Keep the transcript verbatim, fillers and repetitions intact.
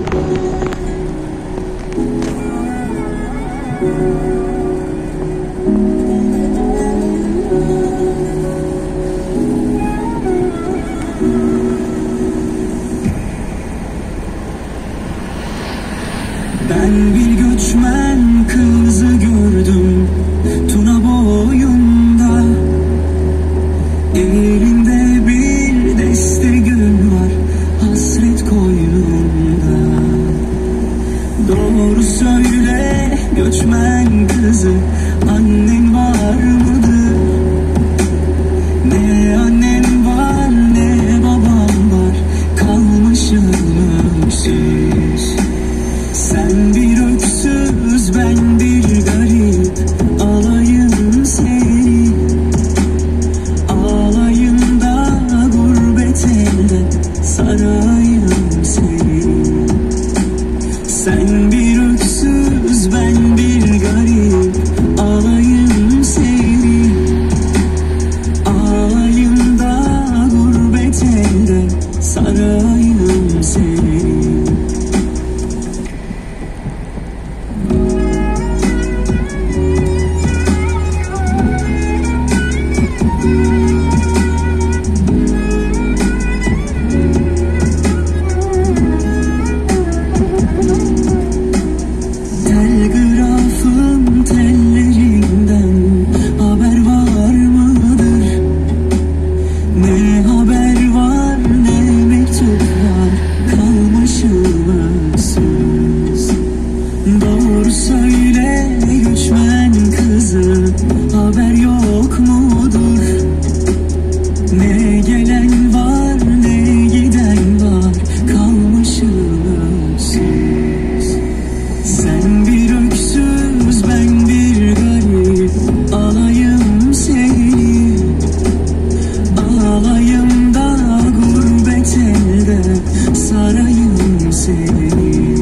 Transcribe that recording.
Ben bir göçmen kızı gördüm Tuna boyunda, elinde bir deste gül var, hasret koynunda. Doğru söyle göçmen kızı, annen var mıdır? Ne annem var ne babam var, kalmışım öksüz. Sen bir öksüz, ben bir garip, alayım seni. Ağlayım da gurbet elde, sarayım seni. Sen bir öksüz, ben bir garip, alayım seni. Ağlayım da gurbet elde, sarayım seni. Telgrafın tellerinden haber var mıdır? Ne haber var ne mektup var, kalmışım öksüz. Doğru söyle göçmen kızı, haber yok mudur? Ne gelen var ne giden var, kalmışım öksüz. Sen bir öksüz, ben bir garip, alayım seni. Ağlayım da gurbet elde, sarayım seni.